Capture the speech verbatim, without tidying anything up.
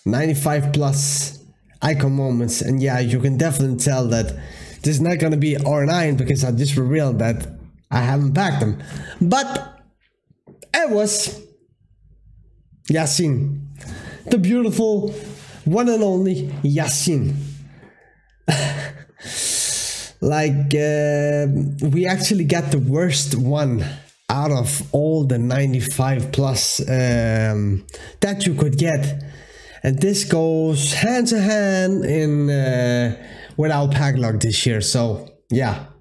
ninety-five plus icon moments, and yeah, you can definitely tell that this is not gonna be R nine because I just revealed that I haven't packed them. But it was Yasin, the beautiful one and only Yasin. Like uh, we actually got the worst one out of all the ninety-five plus um, that you could get, and this goes hand to hand in uh, with our pack log this year. So yeah,